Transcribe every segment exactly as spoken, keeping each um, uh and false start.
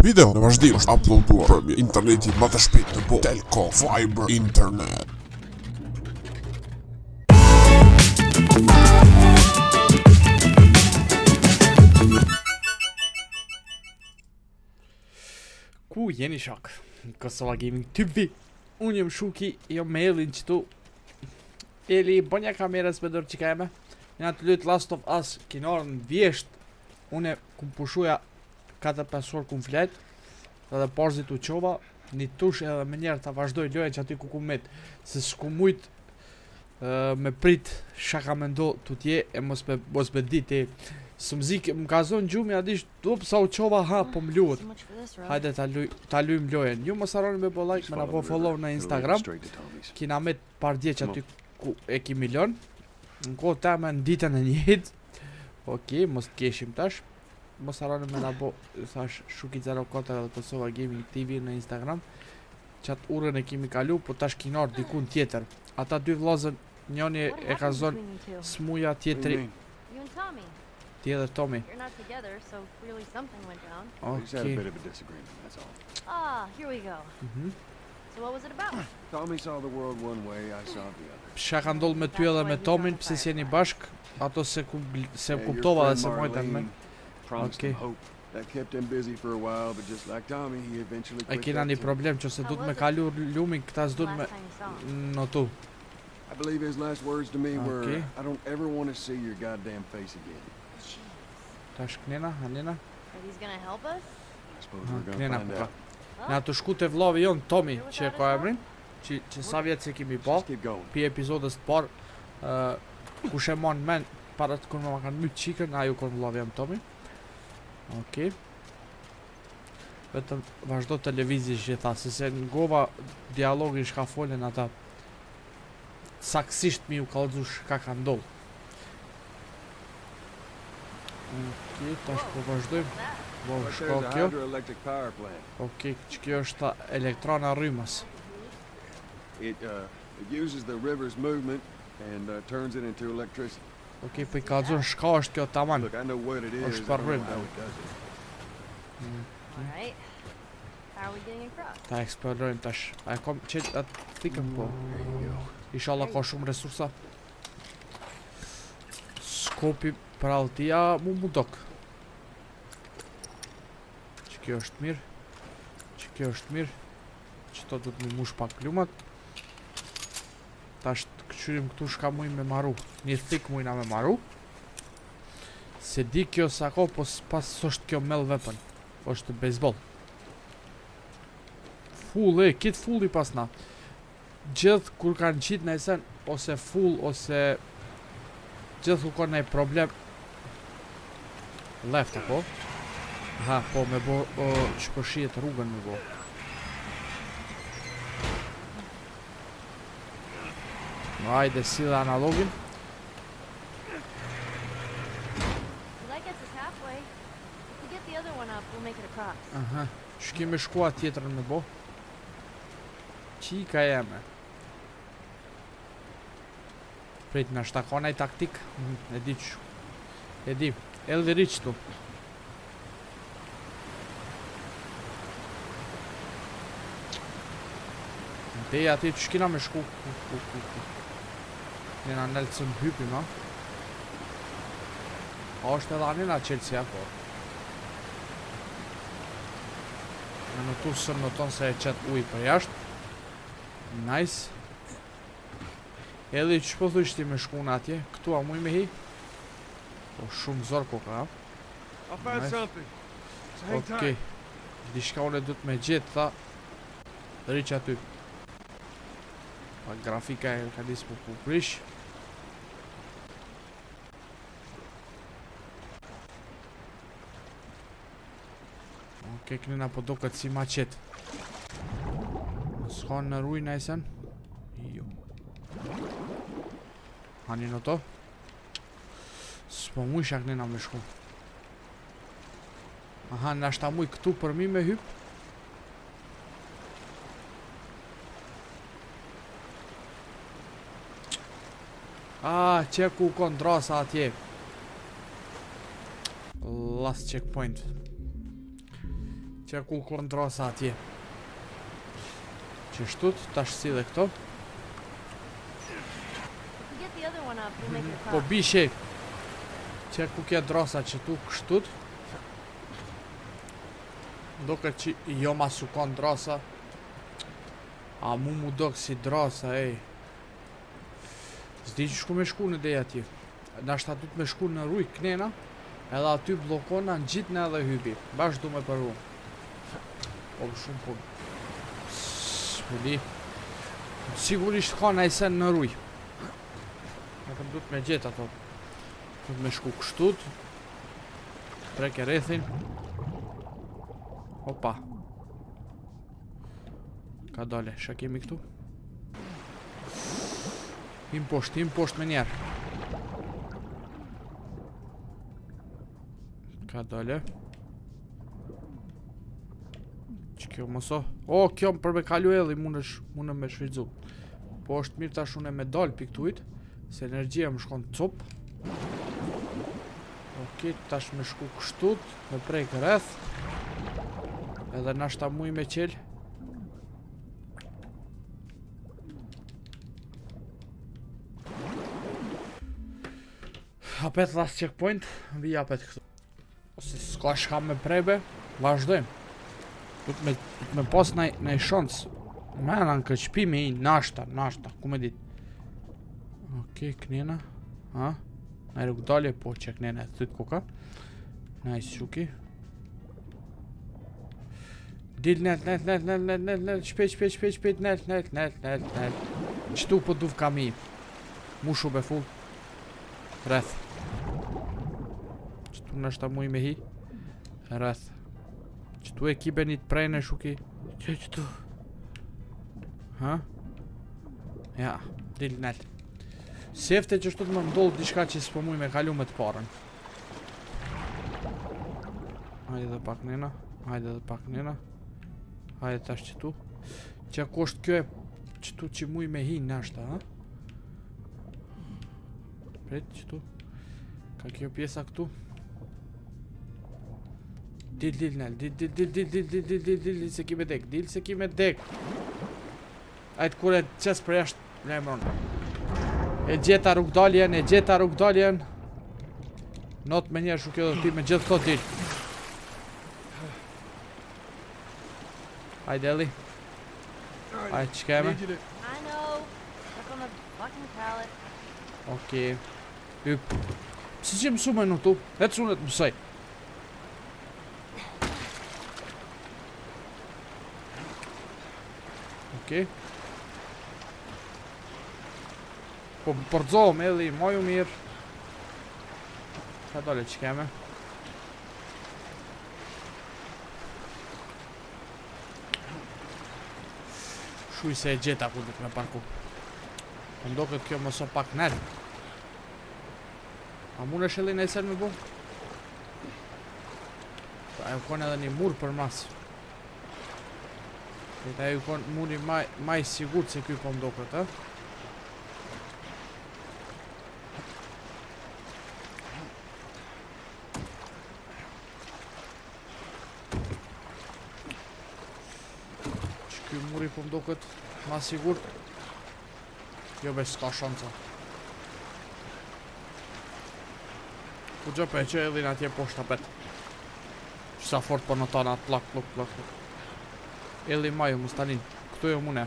Video në vazhdim është uploaduar për internetin më të shpejt të botë, Telco Fiber Internet. Ku jeni shok? Kosova Gaming T V. Unë jam Shuki, jam me Elin qëtu. Eli, bënja kamerës me dorë që ka eme. Nga të lutë Last of Us, kinarën vjesht. Une kum pushuja katër pesë orë kum flet. Dhe parzit u qova. Një tush edhe me njerë të vazhdoj lojën që aty ku kum met. Se s'ku mujt uh, me prit shaka me ndo të tje e mos me, mos me dit e së mzik më ka zonë gjumi adisht up sa u qova ha po më luët. Hajde ta, luj, ta lujmë lojën. Ju mos harroni me bo like, me na po follow në Instagram. Kina met par dje që aty ku e ki milion. Në kohë ta me në ditën e njët. Ok, mos të keshim tash. Mos harroni me na bo thash Shuki zero katër dhe Kosova Gaming T V në Instagram. Qatë urën e kemi kalu, po tash kinar dikun tjetër. Ata dy vllazën, njëni e ka zonë smuja, tjetri tjetër Tommy. Okay. Ah, here we go. Mhm. So what was it about? Tommy saw the world one way, I saw the other. Çka ka ndodhur me ty edhe me Tomin, pse s'jeni bashk? Ato se ku se kuptova dhe se mojta me. Okay. That kept him busy for a while, but just like Tommy, he eventually E quit kena that një too. problem që se du të me kalu lumin, këta s'du të me notu. I believe his last words to me were, Okay. I don't ever want to see your goddamn face again. Tash knena, hanena. But he's gonna help us? I suppose Ah, we're gonna knena find po ka. out. Na të shku te vllavi jon Tomi, që e ka emrin, që, që sa vjet se kemi pa, Just keep going. pi episodës të parë, uh, kush e mon men, para të kur më kanë mytë qikën, aju kon vllavi jam Tomi. Okej. Vetëm vazhdo televizi gjitha, se se në gova dialogin shka folen ata saksisht mi u kallëzu shka ka ndollë. Okej, tash po vazhdojmë. Po, Right shko there's a kjo. hydroelectric power plant. Okej, që kjo është ta elektrona rrymës. It uh, it uses the river's movement and uh, turns it into electricity. Okej, po i kallëzon shka është kjo taman. Look, I know what it is. I Është don't për know rrym. how it does it. Alright. How are we getting across? Ta eksplorojmë tash. A e kom qëtë atë thikën po. There you go. Inshallah ka shumë resursa. Skopi për altia mu mu dok. Që kjo është mirë. Që kjo është mirë. Që to du të mi mush pak lumat. Tash të këqyrim këtu shka muj me maru. Një thik mujna me maru. Se di kjo sa ko, po pas është kjo mell vepën. është bejsbol. Full e, kitë full i pas na. Gjithë kur kanë qitë në esen, ose full, ose gjithë kur kanë e problem. Left, apo? Ha, po, me bo, o, që përshijet rrugën me bo. No, ajde, si dhe analogin. Well, that gets us halfway. If we get the other one up, we'll make it across. Aha, që kemi shkua tjetërën me bo. Qika jeme. Prit, në shtakonaj taktik. Mhm, e di që. E di. Eldi ri qëtu. Te ati që kina me shku. Nena nëllë të më hypi ma. A është edhe anina qelësia, po. Në në tu së në tonë se e qëtë ujë për jashtë. Nice. Edhe që po thushti me shku në atje. Këtu a muj me hi. Po shumë zorë ko ka. I found Nice. something. So hang Okej. tight. Dishka une du të me gjithë, tha. Ri që aty. Pa grafika e ka disë po po prish. Okej, kënina po do këtë si maqet. S'ka në rujnë e sen. Jo. Hani në to. S'po muj shak nëna me shku. Aha, në ashta muj këtu për mi me hyp. Ah, që ku kontrasa atje. Last checkpoint. që ku kontrosa atje. Që shtut, tash si dhe këto. Po bishe që ku kje drosa që tu kështut. Doke që jo ma su kon drosa. A mu mu dok si drosa, ej. Zdi që shku me shku në dej atje. Nashta du të me shku në ruj knena. Edhe aty blokona në gjitë në edhe hybi. Bash du me përru. Po shumë po. Smuli. Sigurisht ka në ejsen në ruj. Në këm du të me gjetë ato. Du të me shku kështut. Treke rethin. Opa. Ka dale, shë kemi këtu. Im posht, im posht me njerë. Ka dale. Që kjo mëso? O, kjo për me kalu edhe mune me shvizu. Po është mirë tash une me dal pi këtujt. Se energjia më shkon cop. Ok, tash me shku kështut. Me prejk rreth. Edhe nashta muj me qel. Hapet last checkpoint. Vi hapet këtu. Ose s'ka shka me prebe. Vazhdojmë. Du të me, me pos nëj shans. Mena në këtë shpi me i nashta, nashta. Ku me dit? Ok, knena. Ha? Nëj rrug dalje, po që knena e thët koka. Nëj shuki. Dil net, net, net, net, net, net, net, shpejt, shpejt, shpejt, shpejt, net, net, net, net, net. Qëtu po duf kam i. Mushu be full. Rreth. Qëtu nështë ta muj me hi. Rreth. Qëtu e kibe një të prejnë e shuki. Që qëtu. Ha? Ja, dil net. Sefte që shtu të më mdollë dishka që s'po muj me kalu me të parën. Hajde dhe pak nena. Hajde dhe pak nena. Hajde tash qëtu. Që ako është kjo e qëtu që muj me hi nashta, ha? Pret qëtu. Ka kjo pjesa këtu. Dil, dil, nel. Dil, dil, dil, dil, dil, dil, dil, dil, dil, dil, se ki me dek. Dil, se ki me dek. Ajtë kure qes për jashtë lemron. E gjeta rrugdaljen, e gjeta rrugdaljen. Not me njerë shu kjo dhe ti me gjithë këto dil. Hajde Eli. Hajde që keme. Okej. Yp. Si që mësu me në tu? E të sunet mësaj. Okej. Po përdzohëm Eli, maju mirë. Ka dole që keme. Shuj se e gjeta ku dhët me parku. Po ndo këtë kjo mëso pak nërë. A mune shëllin e sen me bu? Ta e u kon edhe një mur për mas. Ta e u kon muri maj, maj sigur se kjo po ndo këtë, eh? Ky muri po mdo këtë ma sigur. Jo be s'ka shanca. Ku gjë pe që edhin atje poshta pet. Qësa fort po në tana plak, plak, plak, plak. Edhin maju, mustalin. Këtu jo mune.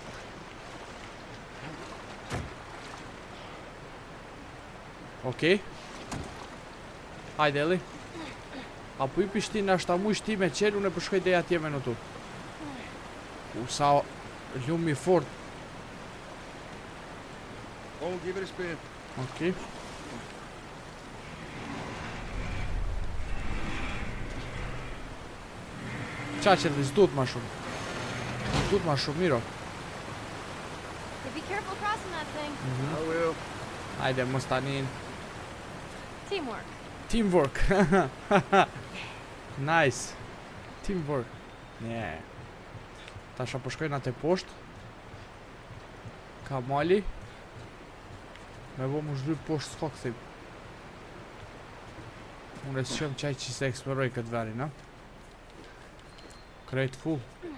Okej. Hajde Eli. Apo i pishti në ashta mu shti me qelu në përshkoj dhe atje me në tu. U sa ljumi fort. Oh, give it a spin. Okej. Qa që dhe zdut ma shumë. Zdut ma shumë, miro. Be careful crossing that thing. I will. Hajde, mos tanin. Teamwork. Teamwork. Nice. Teamwork. Yeah. Tasha po shkojnë atë poshtë. Ka mali. Me bo mu shdry poshtë s'ka këthim. Unë e s'qëm qaj që se eksploroj këtë veri, na? krejt full.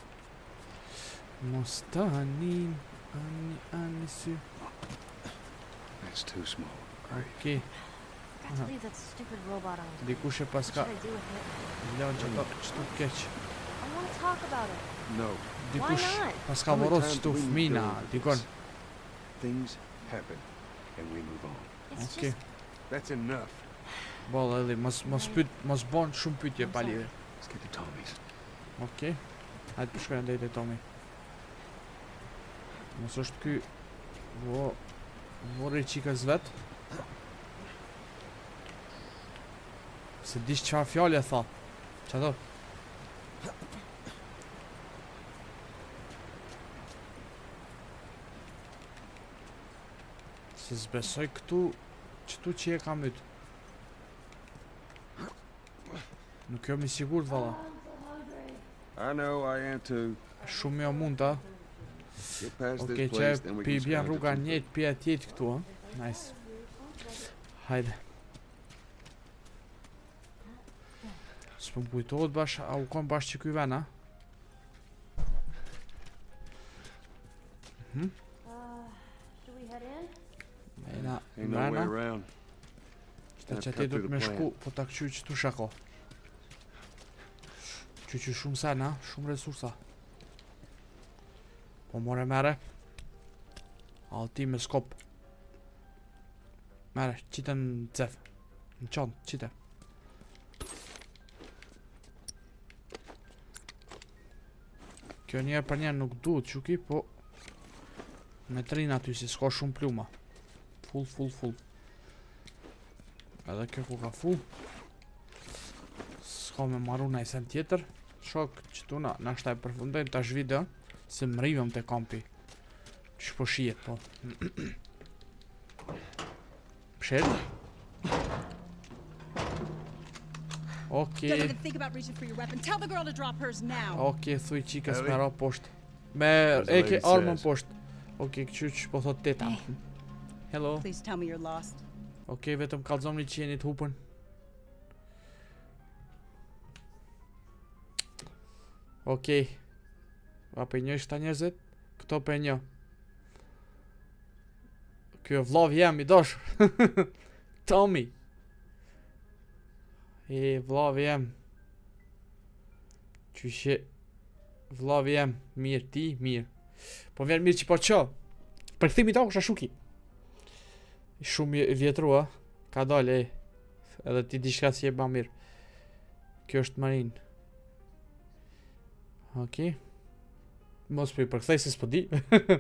Mos tani, ani, ani sy. That's too small. Okej. Got to leave that stupid robot on. Dikush e What paska should I do with it? lënë që to çtu keq. I want to talk about it. No. Dikush Why not? paska How many vorros times çtu do we fëmina, do this? dikon. Things happen, and we move on. It's Okej. just That's enough. Boll edhe mos mos pyet, mos bën shumë pyetje pa lidhje. Let's get to Tommy's. Okej. Hajde të shkojmë drejt te Tommy. Mos është ky vo vorri çikës vet. Se dish çfarë fjalë tha. Çfarë? Se zbesoj këtu Qëtu që e kam yt. Nuk jam i sigurt valla. I know I am too. Shumë jo mund ta. Get past Okej, this që place, then we pi can bjen scrounge up rruga some njët, pi atjet këtu, ha? Nice. Hajde. S'po m'kujtohet bash, a u kom bash që ky ven, ha? Mhm. uh, should we head in? Ejna, Ain't no way vena. around. Shta që ati do të me shku, po ta këqy që tu shako. Që që shumë sen, ha? Shumë resursa. Po more mere. Alti me skop. Mere, qite në cef. Në qanë, qite. Kjo njerë për njerë nuk duhet quki, po me trin aty si s'ka shumë pluma. Full, full, full. Edhe kjo ku ka full. S'ka me maru na i sen tjetër. Shok që tu na, na shtaj përfundojnë tash video. Se më rivëm të kampi. Që po shijet, po. Pshet. Okej. Don't even think about reaching for your weapon. Tell the girl to drop hers now. Okej, thuj qikës Ellie? me ra poshtë. Me As the e ke lady armën says. poshtë. Okej, këqy që po thot teta. Hello. Please tell me you're lost. Okej, vetëm kallzomni që jeni të hupën. Okej. A për njësh këta njerëzit? Këto për një. Kjo vllav jem i dashur. Tommy. E vllav jem. Qyshe vllav jem. Mirë ti, mirë. Po vjen mirë që po qo. Përkthimi ta kusha shuki. Shumë i vjetru, a? Ka dale, e. Edhe ti di shka si e ba mirë. Kjo është marin. Okej. Mos për i përkthej se s'po di.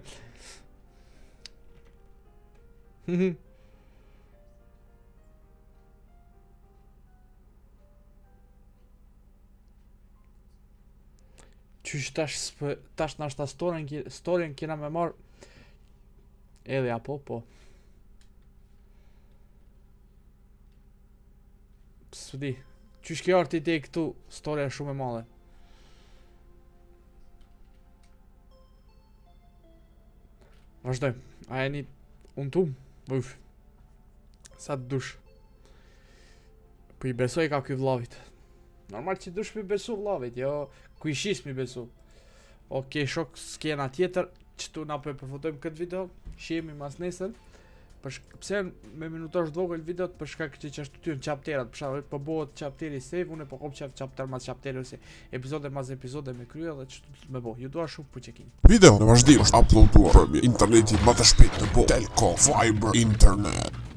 Qysh tash s'pë, tash nashta storyn ki- storyn kena me marr. Edhe apo po. S'di. Qysh ke arti te këtu storja shumë e madhe. Vazhdojmë. A e një unë tum? Uf. Sa të dush. Po i besoj ka ky vllavit. Normal që dush mi besu vllavit, jo ku i shis mi besu. Okej, shok skena tjetër, qëtu na po e përfotojmë këtë video, shihemi mas nesër. Për shk... pse me minutash të vogël videot për shkak që çashtu ty në chapterat, për shkak po bëhet chapteri save, unë po kom çap chapter mas chapteri ose episode mas episode me krye dhe ç'të më bëj. Ju dua shumë për çekim. Video në vazhdim është uploaduar për internetin më të shpejt të botë. Telkom Fiber Internet.